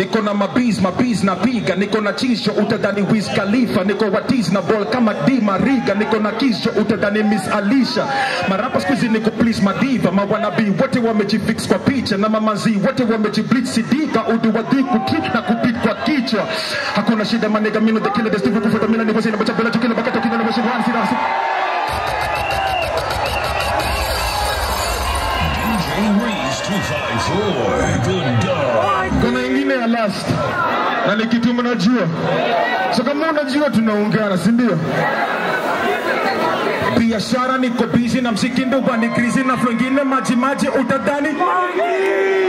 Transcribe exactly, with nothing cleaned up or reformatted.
niko na mabiz mabiz na piga, niko na chisho utadhani Wiz Khalifa, niko watiz na ball kama Di Mariga, niko na kisho utadhani Miss Alicia. Marapa squeezy niko please madiva, mawanabi wote wamejifix kwa picha, na mamazi wote wamejibleach sidika, udu wadhi kutrip na kupit kwa kichwa. Hakuna shida manega mino the killer, the Steve kufuta mina ni wasina bacha bela tukila bakato kina na wasina wansi na two five four, good dog. Kuna ingine ya last na ni kitu mnajua, so kama unajua tunaungana, si ndio? Biashara niko busy na msiki ndo bani krizi na flow ingine maji maji utadhani